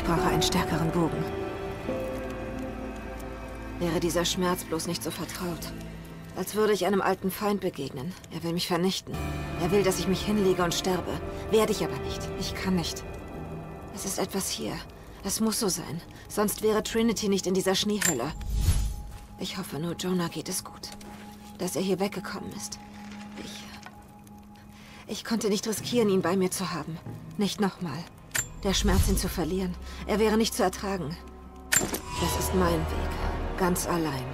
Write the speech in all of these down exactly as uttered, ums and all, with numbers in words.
Ich brauche einen stärkeren Bogen. Wäre dieser Schmerz bloß nicht so vertraut. Als würde ich einem alten Feind begegnen. Er will mich vernichten. Er will, dass ich mich hinlege und sterbe. Werde ich aber nicht. Ich kann nicht. Es ist etwas hier. Es muss so sein. Sonst wäre Trinity nicht in dieser Schneehölle. Ich hoffe nur, Jonah geht es gut. Dass er hier weggekommen ist. Ich... Ich konnte nicht riskieren, ihn bei mir zu haben. Nicht nochmal. Der Schmerz, ihn zu verlieren. Er wäre nicht zu ertragen. Das ist mein Weg. Ganz allein.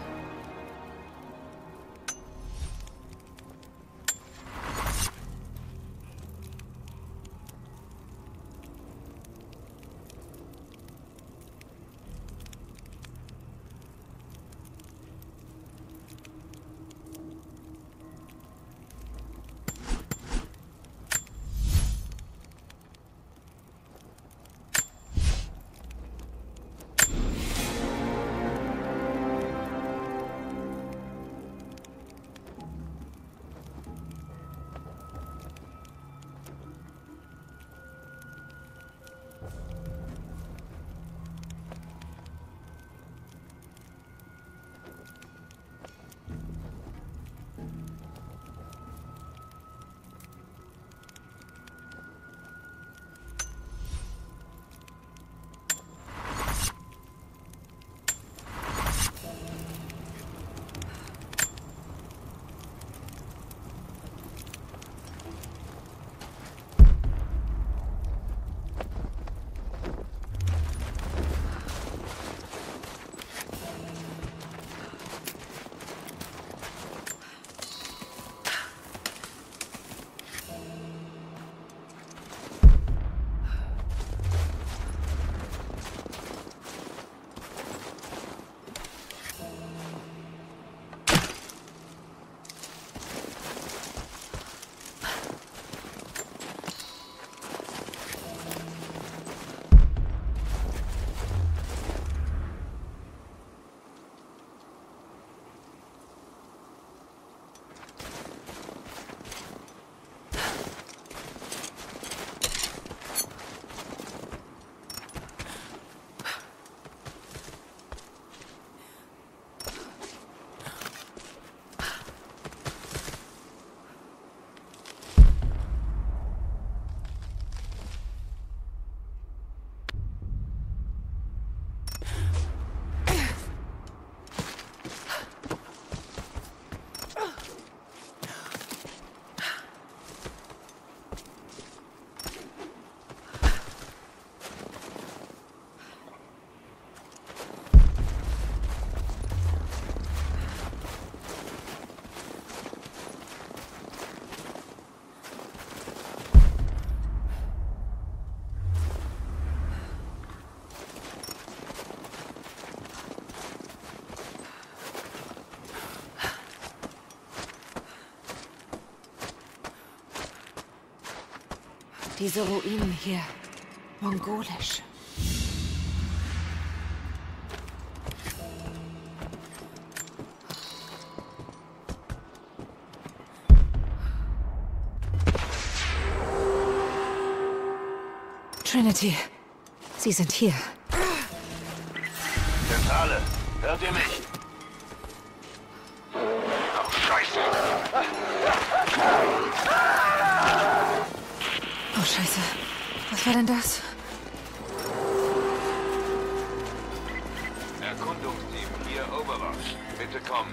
Diese Ruinen hier. Mongolisch. Trinity. Sie sind hier. Zentrale, hört ihr mich? Oh, Scheiße. Oh, Scheiße. Was war denn das? Erkundungsteam, hier Overwatch. Bitte kommen.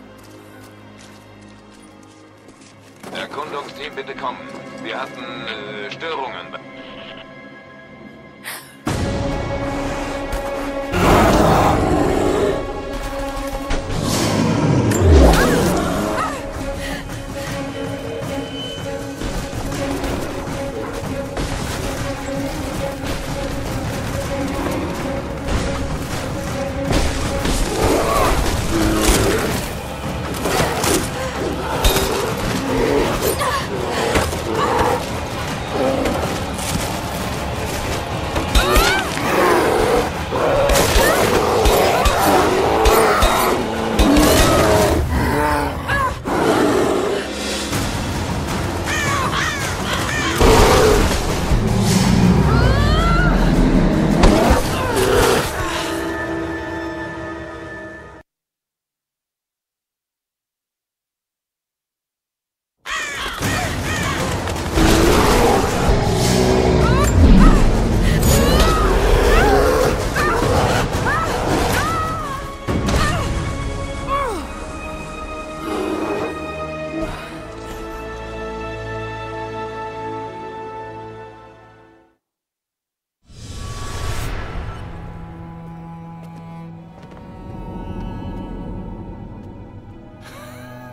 Erkundungsteam, bitte kommen. Wir hatten äh, Störungen.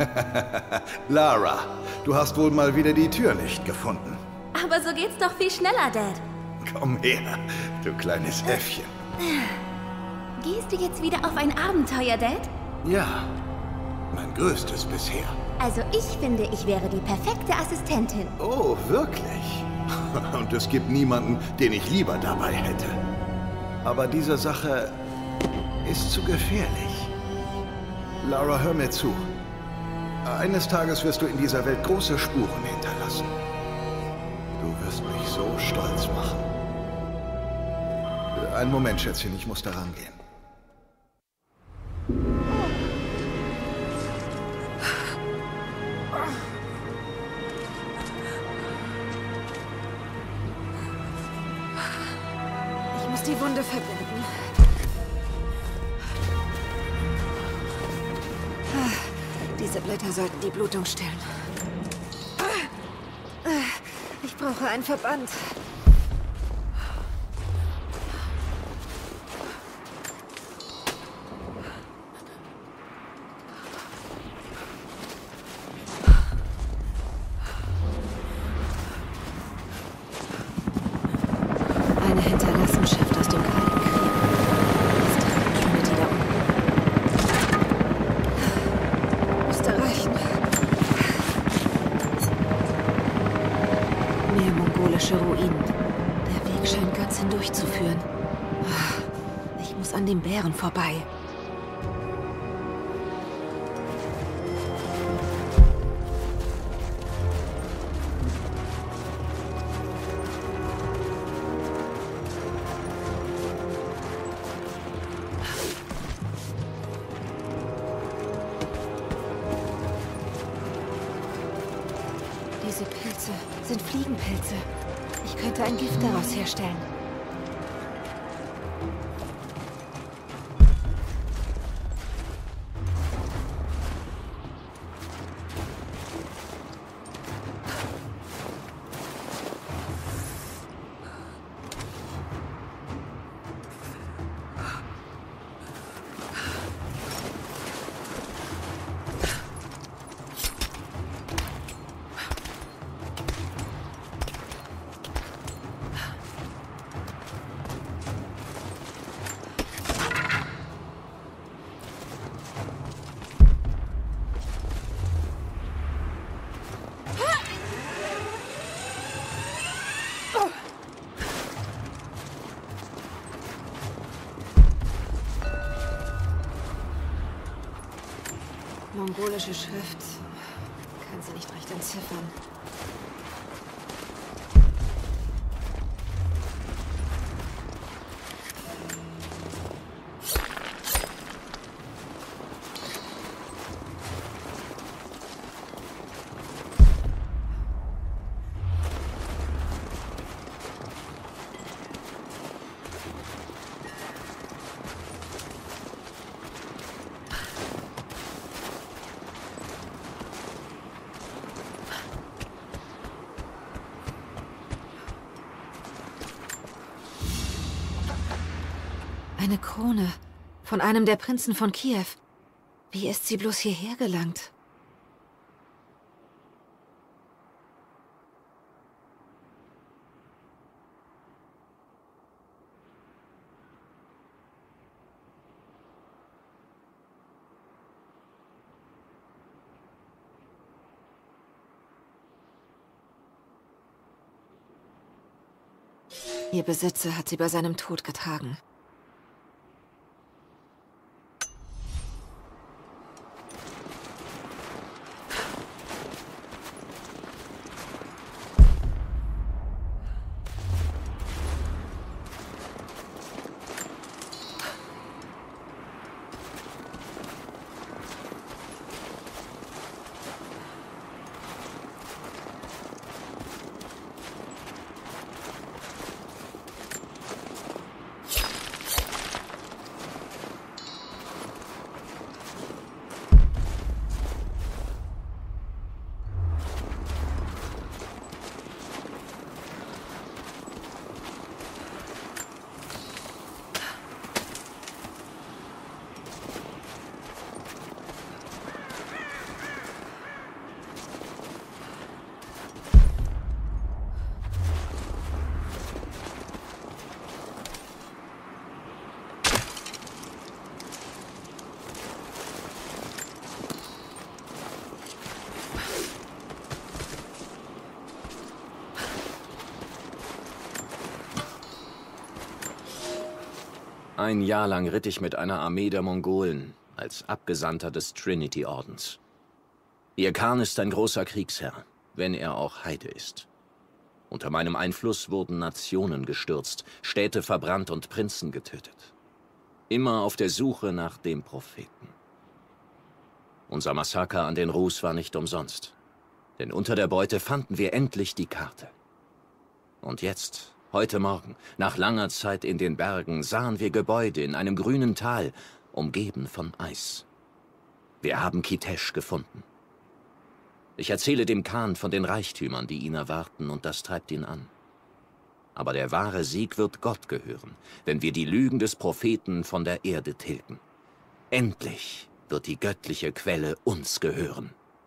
Lara, du hast wohl mal wieder die Tür nicht gefunden. Aber so geht's doch viel schneller, Dad. Komm her, du kleines Äffchen. Gehst du jetzt wieder auf ein Abenteuer, Dad? Ja, mein größtes bisher. Also ich finde, ich wäre die perfekte Assistentin. Oh, wirklich? Und es gibt niemanden, den ich lieber dabei hätte. Aber diese Sache ist zu gefährlich. Lara, hör mir zu. Eines Tages wirst du in dieser Welt große Spuren hinterlassen. Du wirst mich so stolz machen. Einen Moment, Schätzchen, ich muss da rangehen. Ich muss die Wunde verbinden. Diese Blätter sollten die Blutung stillen. Ich brauche einen Verband. Eine Hinterlassenschaft aus dem Kalten Krieg. Ist die Trinity da unten? Müsste reichen. Mehr mongolische Ruinen. Der Weg scheint ganz hindurchzuführen. Ich muss an dem Bären vorbei. Diese Pilze sind Fliegenpilze. Ich könnte ein Gift daraus herstellen. Mongolische Schrift. Kann sie nicht recht entziffern. Eine Krone. Von einem der Prinzen von Kiew. Wie ist sie bloß hierher gelangt? Ihr Besitzer hat sie bei seinem Tod getragen. Ein Jahr lang ritt ich mit einer Armee der Mongolen als Abgesandter des Trinity-Ordens. Ihr Khan ist ein großer Kriegsherr, wenn er auch Heide ist. Unter meinem Einfluss wurden Nationen gestürzt, Städte verbrannt und Prinzen getötet. Immer auf der Suche nach dem Propheten. Unser Massaker an den Rus war nicht umsonst. Denn unter der Beute fanden wir endlich die Karte. Und jetzt, heute Morgen, nach langer Zeit in den Bergen, sahen wir Gebäude in einem grünen Tal, umgeben von Eis. Wir haben Kitesh gefunden. Ich erzähle dem Khan von den Reichtümern, die ihn erwarten, und das treibt ihn an. Aber der wahre Sieg wird Gott gehören, wenn wir die Lügen des Propheten von der Erde tilgen. Endlich wird die göttliche Quelle uns gehören.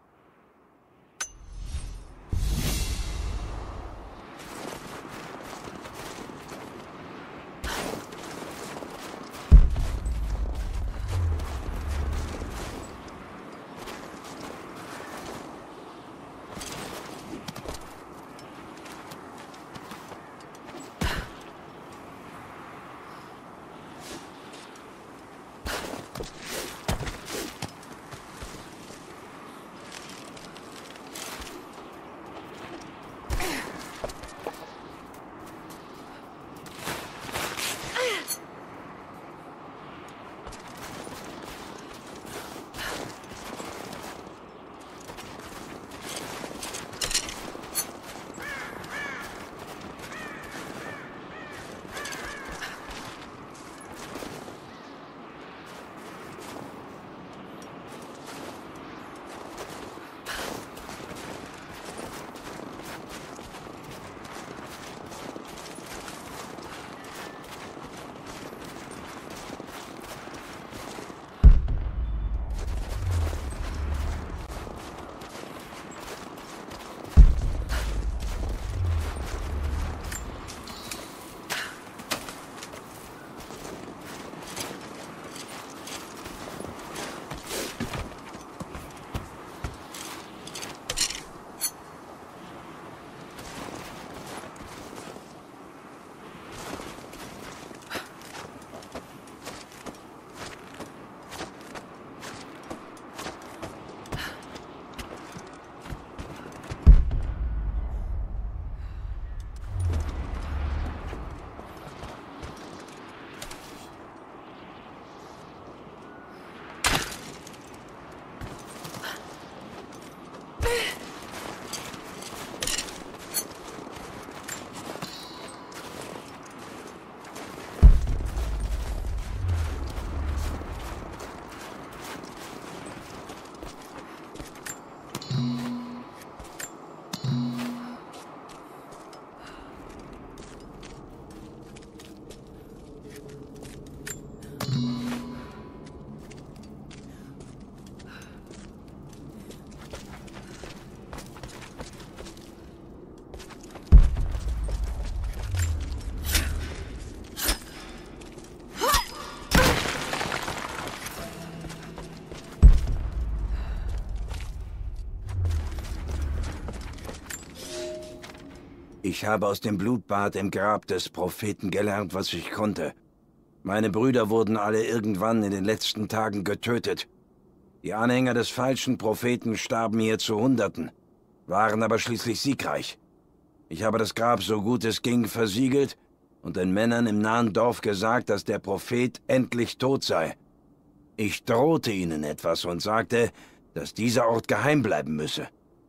Ich habe aus dem Blutbad im Grab des Propheten gelernt, was ich konnte. Meine Brüder wurden alle irgendwann in den letzten Tagen getötet. Die Anhänger des falschen Propheten starben hier zu Hunderten, waren aber schließlich siegreich. Ich habe das Grab so gut es ging versiegelt und den Männern im nahen Dorf gesagt, dass der Prophet endlich tot sei. Ich drohte ihnen etwas und sagte, dass dieser Ort geheim bleiben müsse.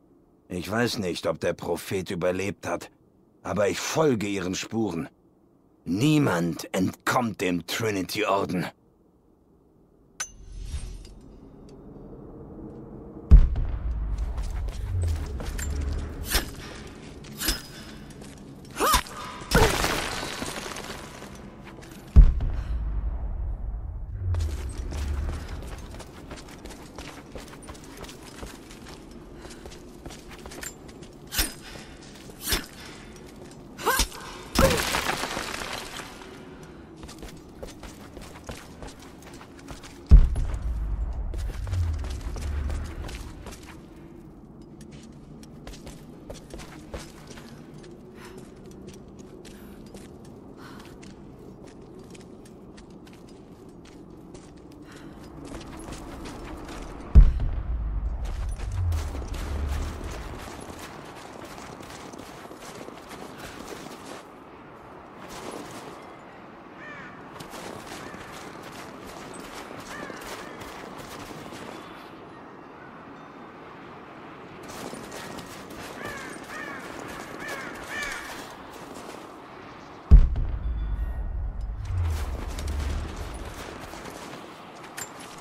Ich weiß nicht, ob der Prophet überlebt hat, aber ich folge ihren Spuren. Niemand entkommt dem Trinity-Orden.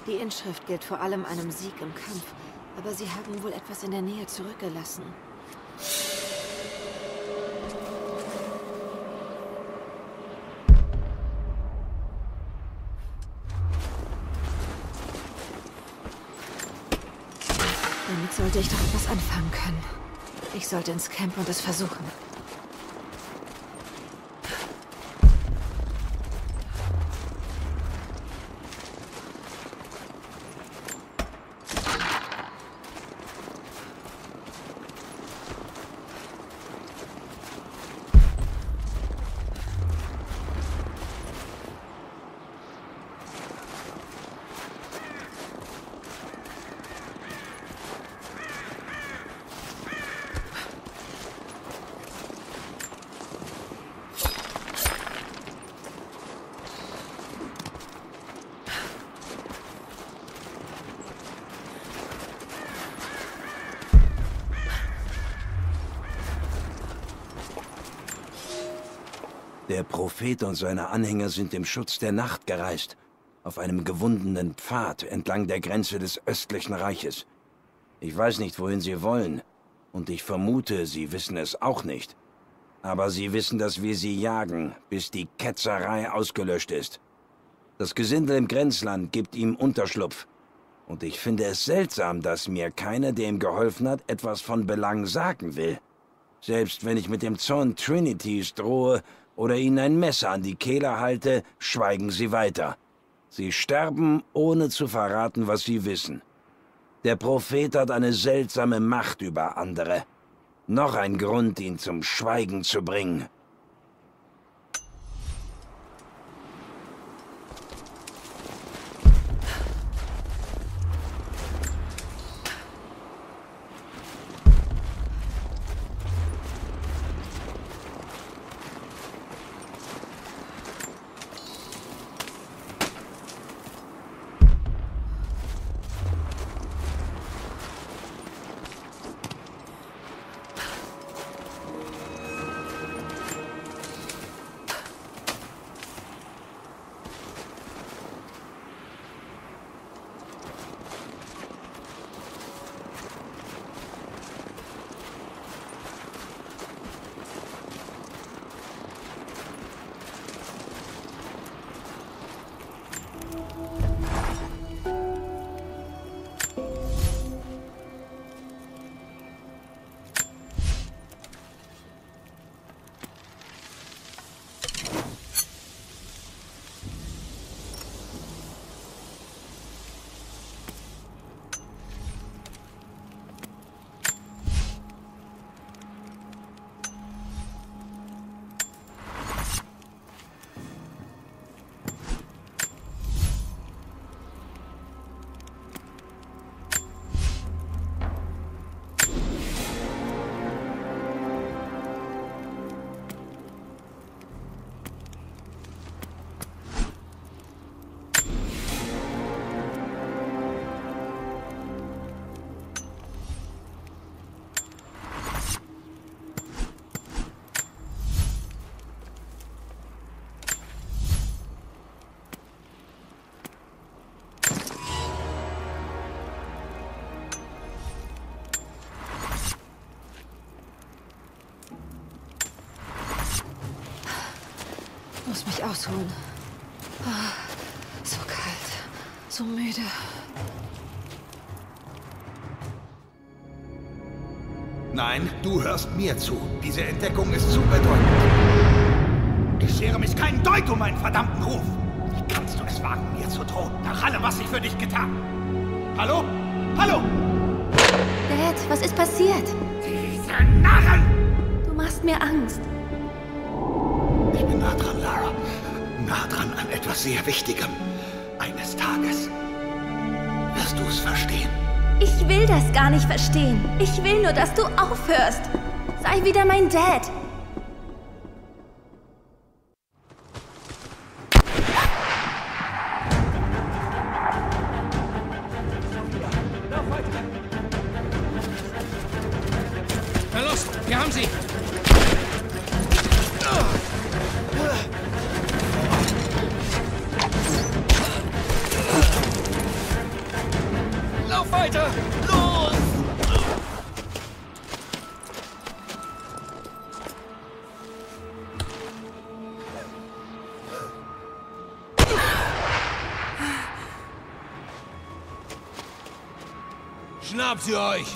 Die Inschrift gilt vor allem einem Sieg im Kampf, aber sie haben wohl etwas in der Nähe zurückgelassen. Damit sollte ich doch etwas anfangen können. Ich sollte ins Camp und es versuchen. Der Prophet und seine Anhänger sind im Schutz der Nacht gereist, auf einem gewundenen Pfad entlang der Grenze des östlichen Reiches. Ich weiß nicht, wohin sie wollen, und ich vermute, sie wissen es auch nicht. Aber sie wissen, dass wir sie jagen, bis die Ketzerei ausgelöscht ist. Das Gesindel im Grenzland gibt ihm Unterschlupf, und ich finde es seltsam, dass mir keiner, der ihm geholfen hat, etwas von Belang sagen will. Selbst wenn ich mit dem Zorn Trinities drohe oder ihnen ein Messer an die Kehle halte, schweigen sie weiter. Sie sterben, ohne zu verraten, was sie wissen. Der Prophet hat eine seltsame Macht über andere. Noch ein Grund, ihn zum Schweigen zu bringen. Ich muss mich ausruhen. Ah, so kalt, so müde. Nein, du hörst mir zu. Diese Entdeckung ist zu bedeutend. Die Serum ist kein Deut um meinen verdammten Ruf. Wie kannst du es wagen, mir zu drohen, nach allem, was ich für dich getan? Hallo? Hallo? Dad, was ist passiert? Diese Narren! Du machst mir Angst. Ich bin nah dran, Lara. Nah dran an etwas sehr Wichtigem. Eines Tages wirst du es verstehen. Ich will das gar nicht verstehen. Ich will nur, dass du aufhörst. Sei wieder mein Dad. Na los, wir haben sie! weiter! Los! Schnappt sie euch!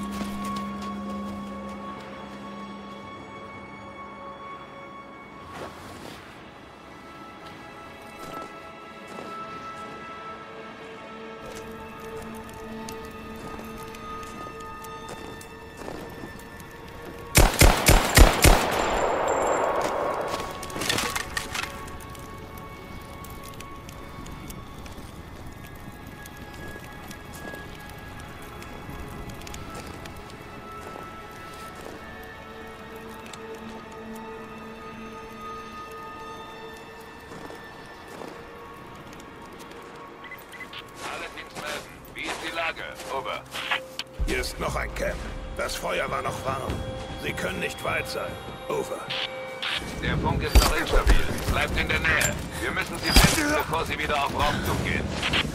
Over. Hier ist noch ein Camp. Das Feuer war noch warm. Sie können nicht weit sein. Over. Der Funk ist noch instabil. Bleibt in der Nähe. Wir müssen sie finden, bevor sie wieder auf Raumzug gehen.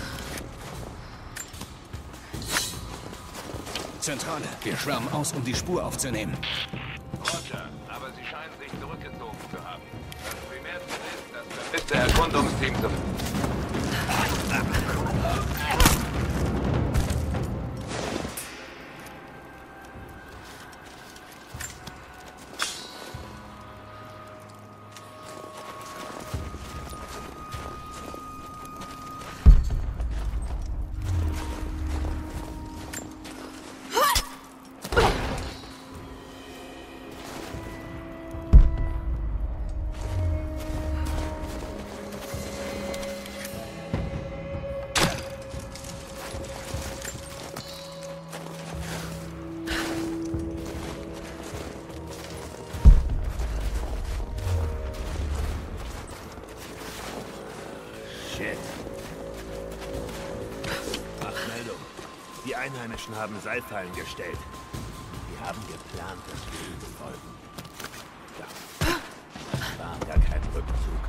Zentrale, wir schwärmen aus, um die Spur aufzunehmen. Roger, aber sie scheinen sich zurückgezogen zu haben. Das Primärziel ist, das vermisste Erkundungsteam zu... Die Einheimischen haben Seilfallen gestellt. Sie haben geplant, dass wir ihnen folgen. Ja, das war gar kein Rückzug.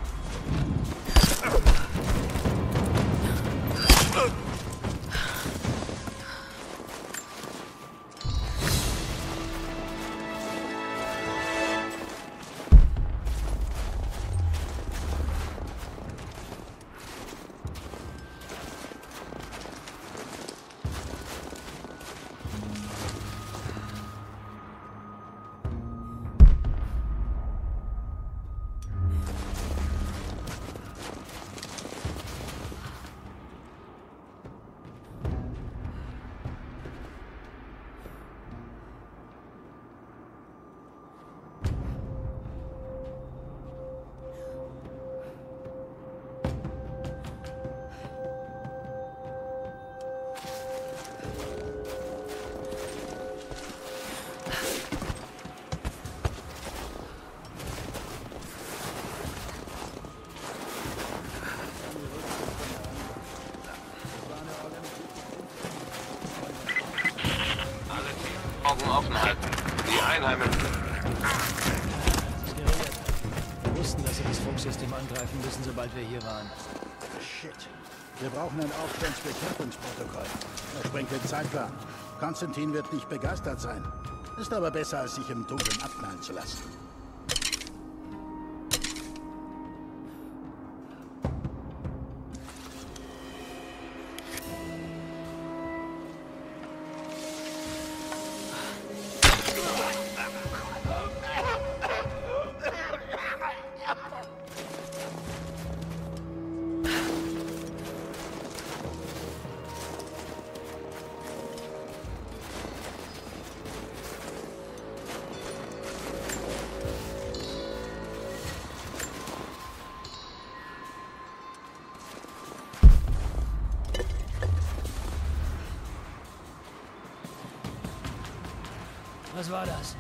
Offen halten. Die Einheimischen. Wir wussten, dass sie das Funksystem angreifen müssen, sobald wir hier waren. Shit. Wir brauchen ein Aufstandsbekämpfungsprotokoll. Das sprengt den Zeitplan. Konstantin wird nicht begeistert sein. Ist aber besser, als sich im Dunkeln abknallen zu lassen. Was war das?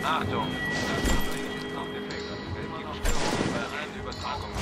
Achtung! Das Fahrzeug ist noch defekt. Es gibt Störungen bei allen Übertragungen.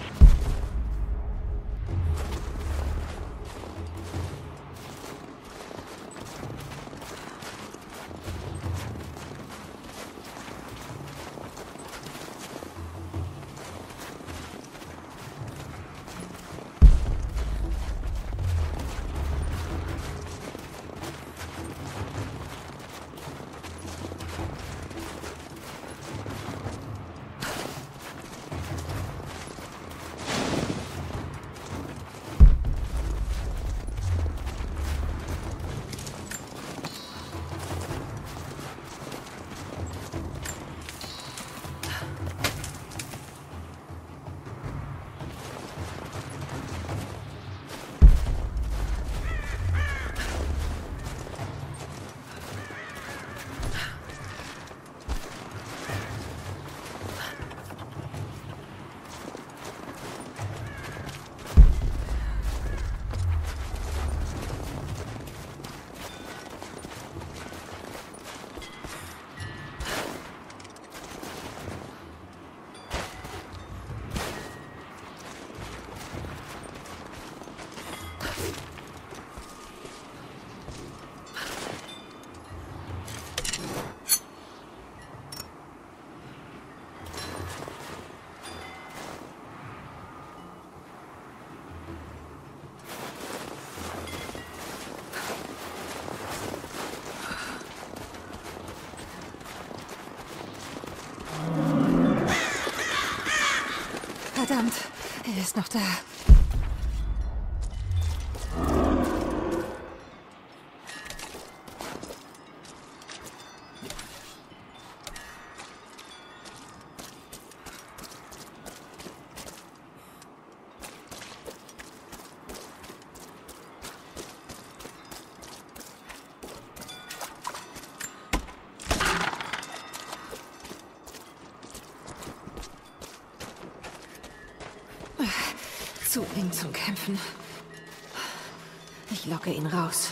Verdammt, er ist noch da. Zu eng zum Kämpfen. Ich locke ihn raus.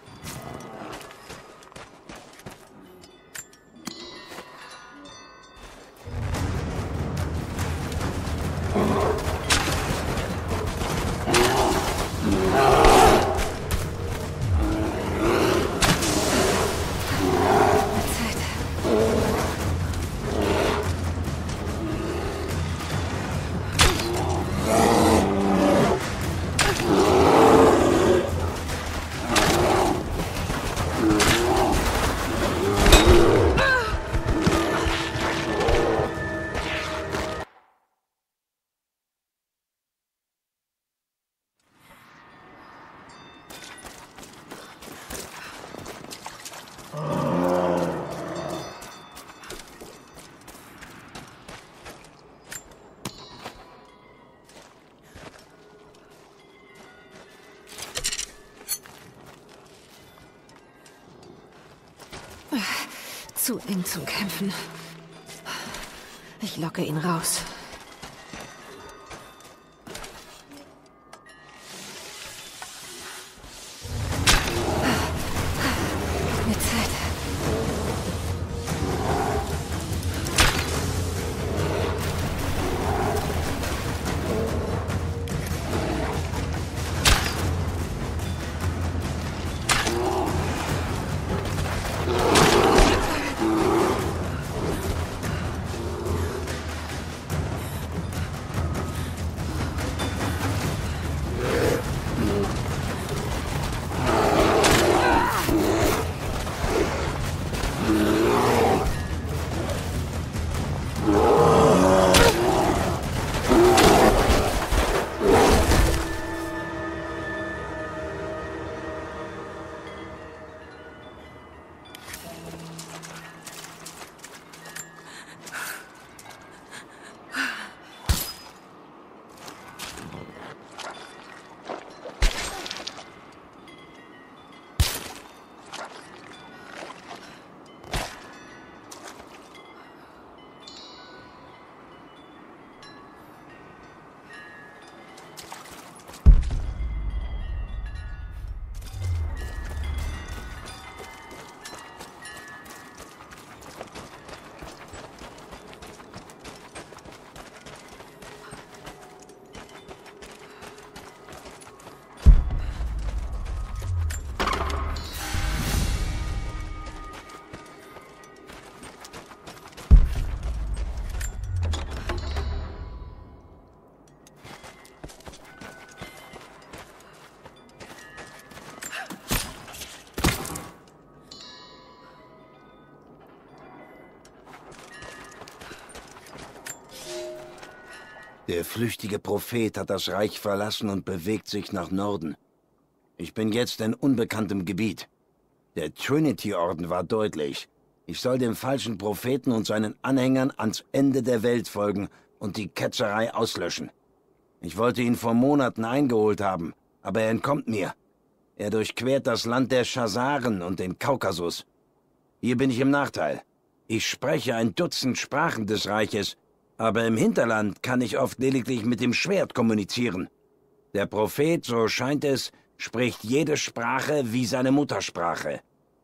Zu eng zum Kämpfen. Ich locke ihn raus. Mit Zeit. Der flüchtige Prophet hat das Reich verlassen und bewegt sich nach Norden. Ich bin jetzt in unbekanntem Gebiet. Der Trinity-Orden war deutlich. Ich soll dem falschen Propheten und seinen Anhängern ans Ende der Welt folgen und die Ketzerei auslöschen. Ich wollte ihn vor Monaten eingeholt haben, aber er entkommt mir. Er durchquert das Land der Chazaren und den Kaukasus. Hier bin ich im Nachteil. Ich spreche ein Dutzend Sprachen des Reiches, aber im Hinterland kann ich oft lediglich mit dem Schwert kommunizieren. Der Prophet, so scheint es, spricht jede Sprache wie seine Muttersprache.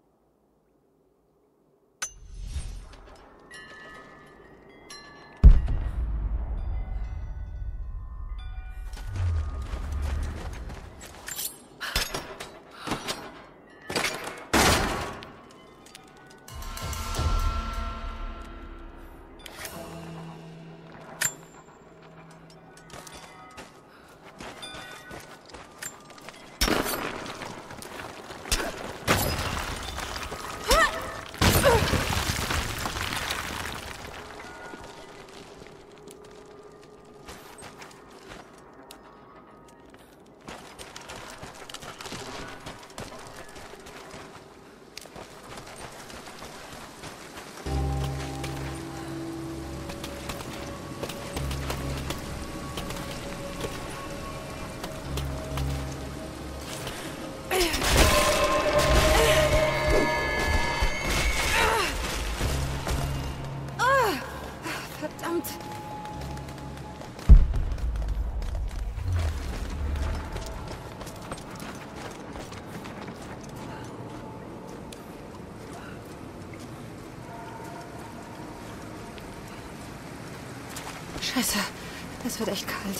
Scheiße, es wird echt kalt.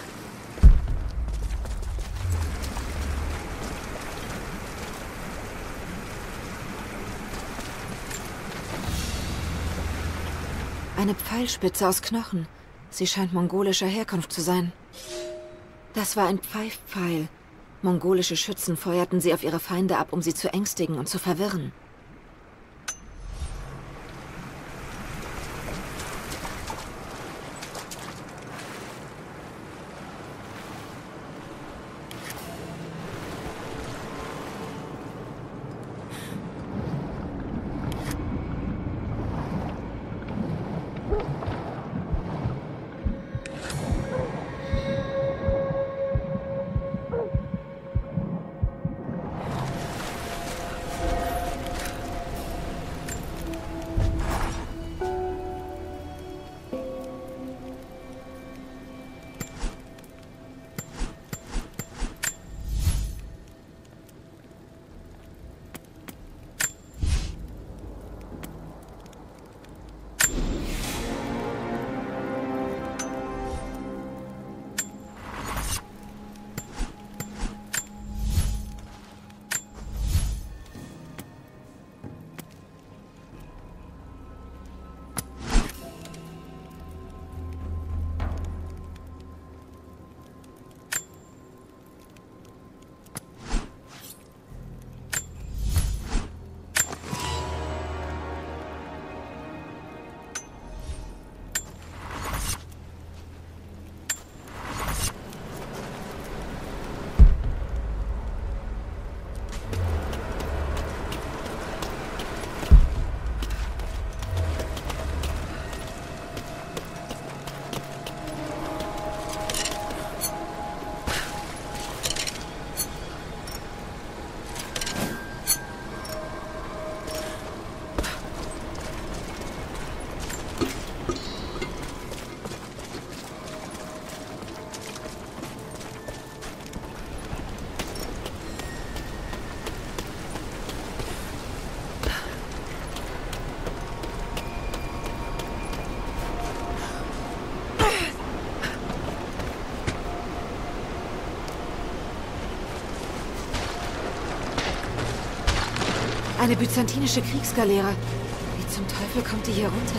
Eine Pfeilspitze aus Knochen. Sie scheint mongolischer Herkunft zu sein. Das war ein Pfeifpfeil. Mongolische Schützen feuerten sie auf ihre Feinde ab, um sie zu ängstigen und zu verwirren. Eine byzantinische Kriegsgaleere. Wie zum Teufel kommt die hier runter?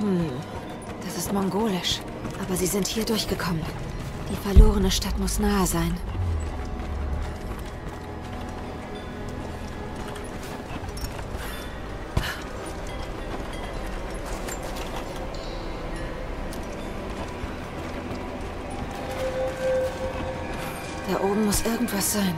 Hm, das ist mongolisch. Aber sie sind hier durchgekommen. Die verlorene Stadt muss nahe sein. Da oben muss irgendwas sein.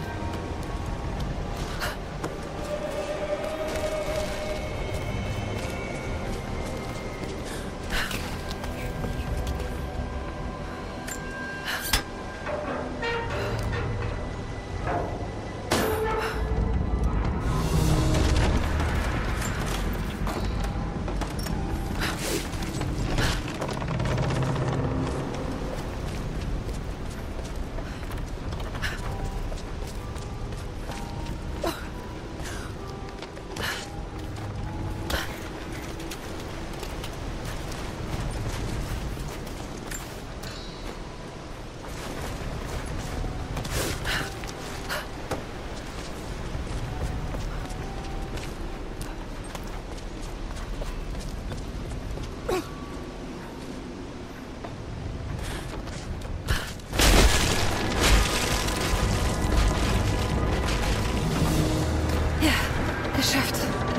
Geschafft.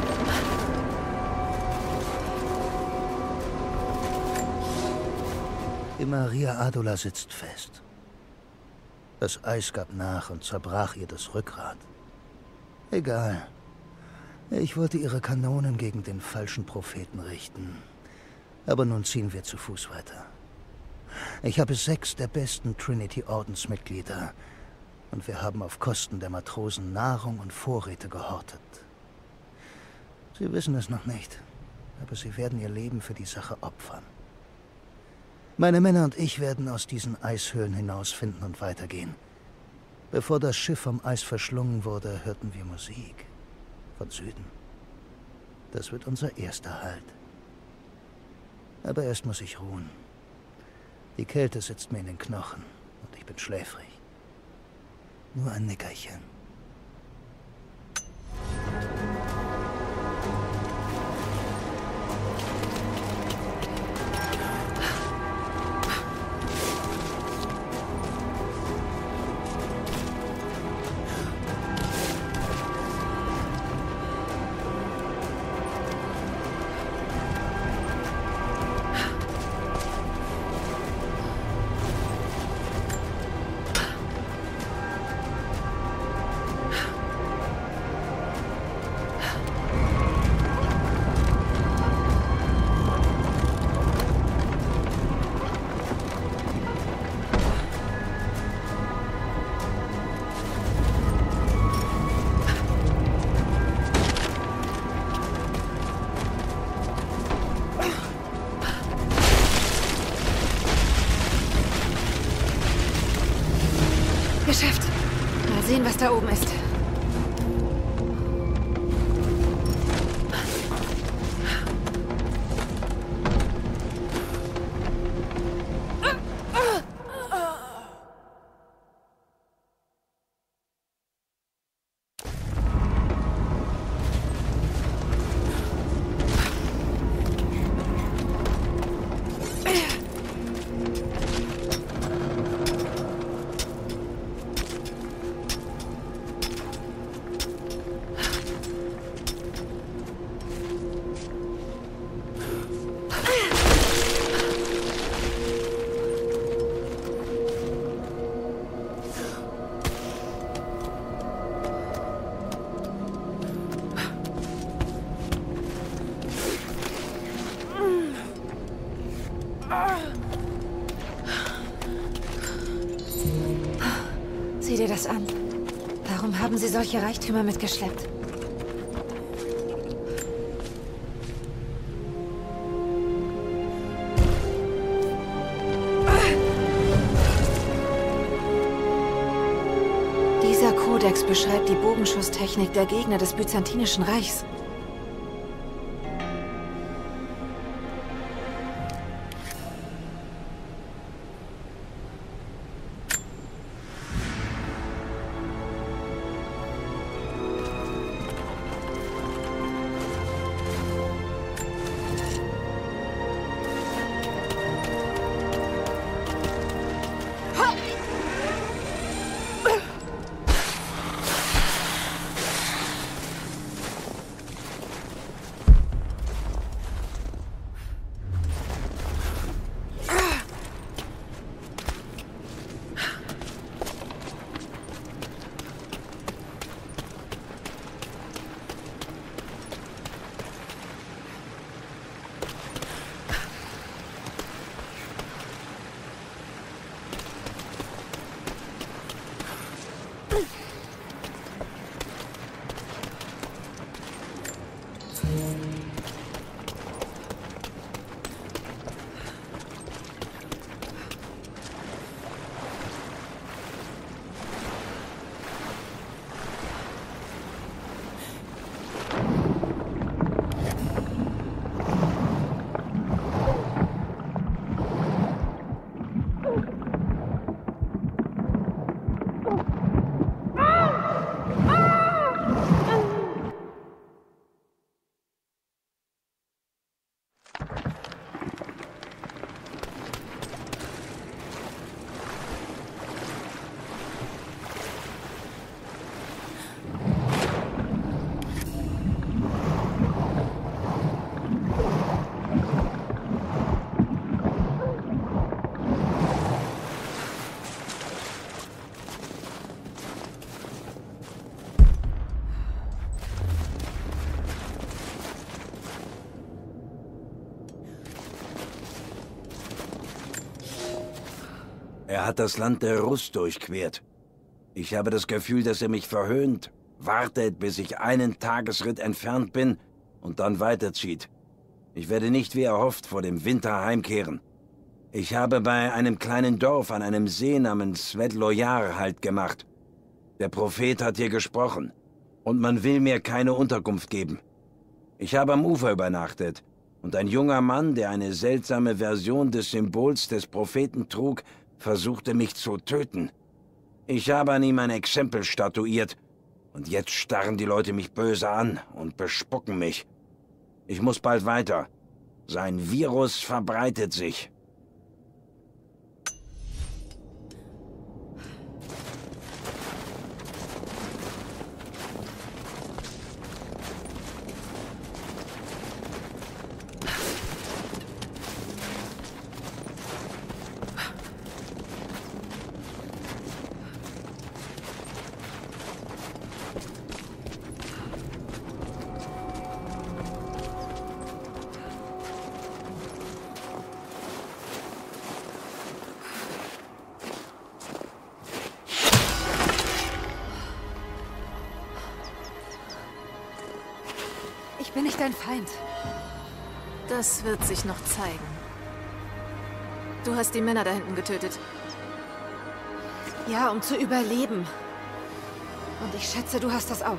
Die Maria Adula sitzt fest. Das Eis gab nach und zerbrach ihr das Rückgrat. Egal. Ich wollte ihre Kanonen gegen den falschen Propheten richten. Aber nun ziehen wir zu Fuß weiter. Ich habe sechs der besten Trinity-Ordensmitglieder. Und wir haben auf Kosten der Matrosen Nahrung und Vorräte gehortet. Sie wissen es noch nicht, aber sie werden ihr Leben für die Sache opfern. Meine Männer und ich werden aus diesen Eishöhlen hinausfinden und weitergehen. Bevor das Schiff vom Eis verschlungen wurde, hörten wir Musik. Von Süden. Das wird unser erster Halt. Aber erst muss ich ruhen. Die Kälte sitzt mir in den Knochen und ich bin schläfrig. Nur ein Nickerchen. Geschafft. Mal sehen, was da oben ist. Sieh dir das an. Warum haben sie solche Reichtümer mitgeschleppt? Dieser Kodex beschreibt die Bogenschusstechnik der Gegner des Byzantinischen Reichs. Er hat das Land der Russ durchquert. Ich habe das Gefühl, dass er mich verhöhnt, wartet, bis ich einen Tagesritt entfernt bin und dann weiterzieht. Ich werde nicht wie erhofft vor dem Winter heimkehren. Ich habe bei einem kleinen Dorf an einem See namens Svetlojar Halt gemacht. Der Prophet hat hier gesprochen und man will mir keine Unterkunft geben. Ich habe am Ufer übernachtet und ein junger Mann, der eine seltsame Version des Symbols des Propheten trug, versuchte mich zu töten. Ich habe an ihm ein Exempel statuiert und jetzt starren die Leute mich böse an und bespucken mich. Ich muss bald weiter. Sein Virus verbreitet sich. Ich bin nicht dein Feind. Das wird sich noch zeigen. Du hast die Männer da hinten getötet. Ja, um zu überleben. Und ich schätze, du hast das auch.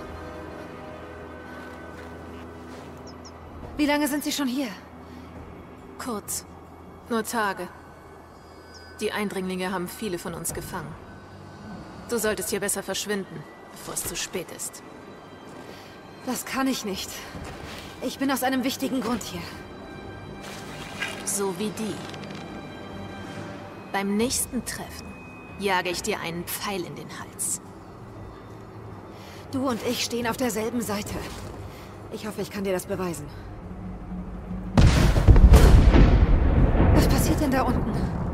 Wie lange sind sie schon hier? Kurz. Nur Tage. Die Eindringlinge haben viele von uns gefangen. Du solltest hier besser verschwinden, bevor es zu spät ist. Das kann ich nicht. Ich bin aus einem wichtigen Grund hier. So wie die. Beim nächsten Treffen jage ich dir einen Pfeil in den Hals. Du und ich stehen auf derselben Seite. Ich hoffe, ich kann dir das beweisen. Was passiert denn da unten?